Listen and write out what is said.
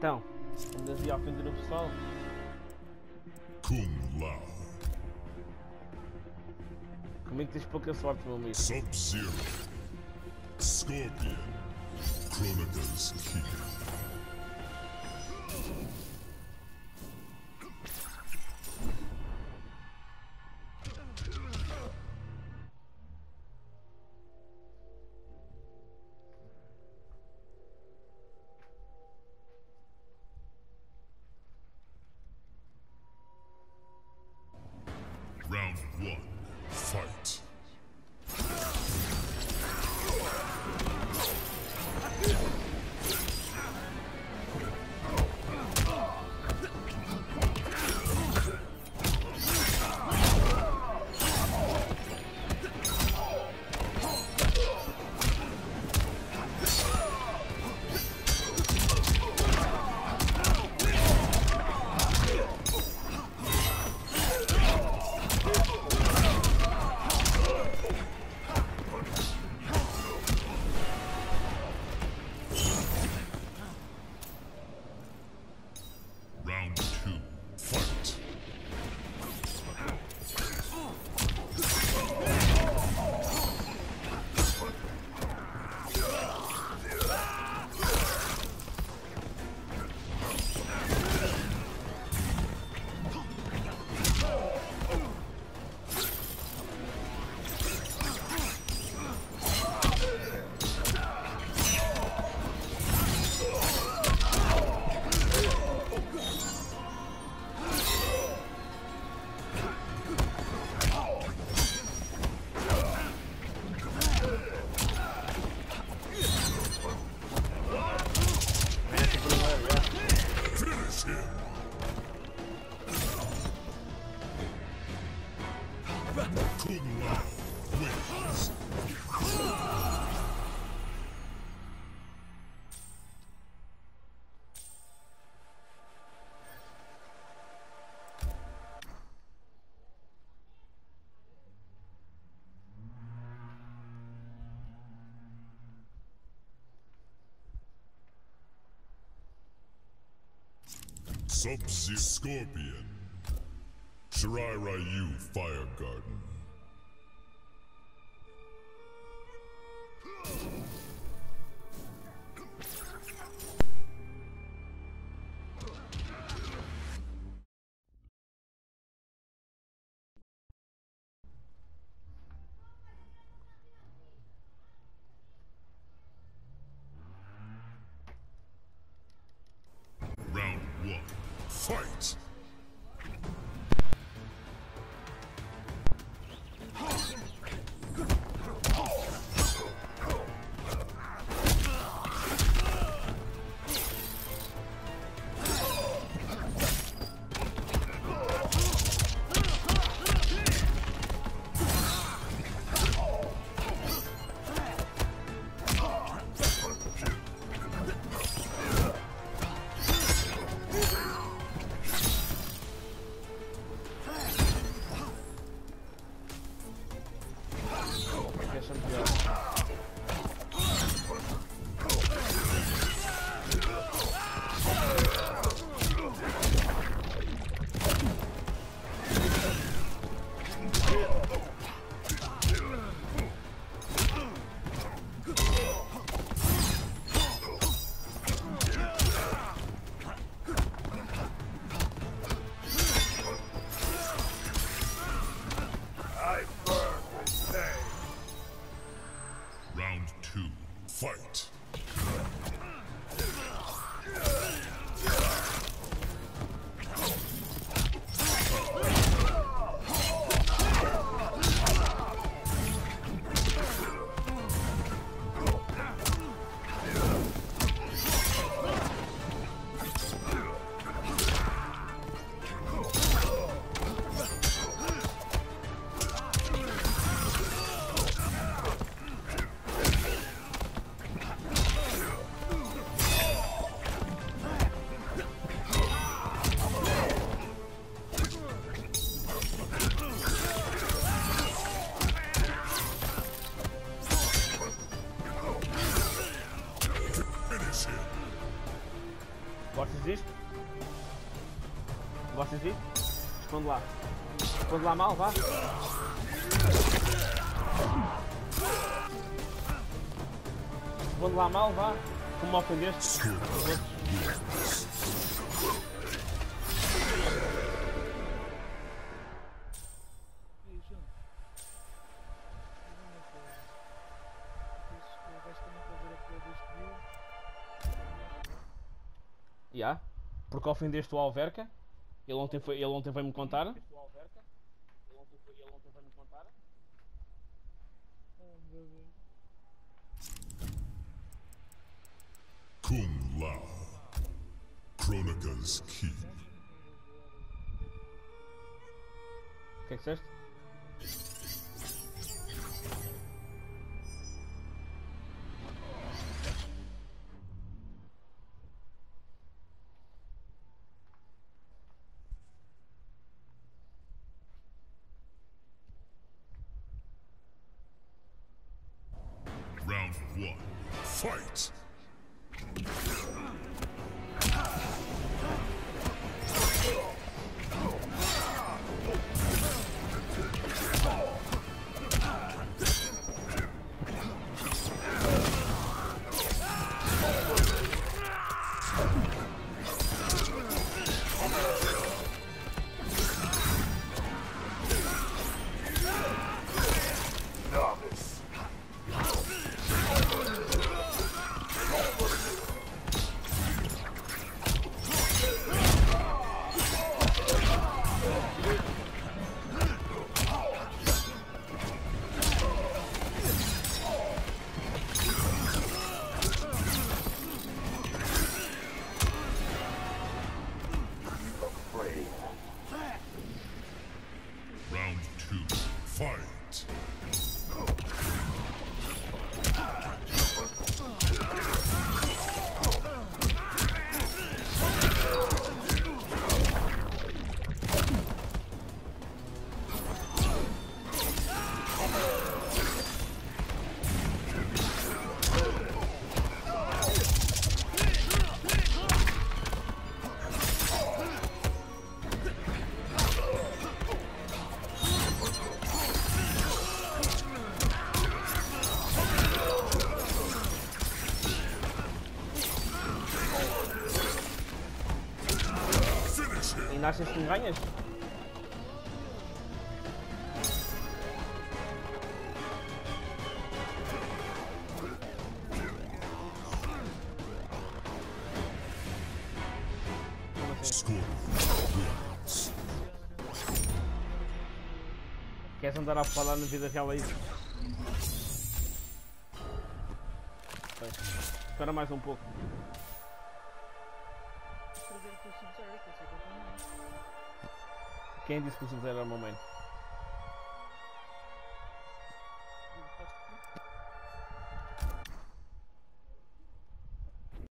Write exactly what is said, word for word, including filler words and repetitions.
Então, vamos ir à frente do pessoal. Kung Lao. Comigo tens pouca sorte, meu amigo. Sub-Zero. Scorpion. Chronica's Keep. Round one, fight. Round two, fight. Finish him. Kung Lao wins. Sub-Zero Scorpion. Shirai Ryu Fire Garden. Round one, fight! Preciso ir? Responde lá. Responde lá mal, vá. Responde lá mal, vá. Como me ofendeste? Já? Yeah. Porque ofendeste o Alverca? Ele ontem foi, ele ontem foi-me contar. Ele ontem foi, ele ontem foi-me contar. Kung Lao. Kronika's Keep. O que é que disseste? Round one. Fight! Round two. Fight! Ainda achas que me ganhas? Scorpion wins. Queres andar a falar na vida real aí? Bem, espera mais um pouco. Quem disse que o Sub-Zero era o meu main?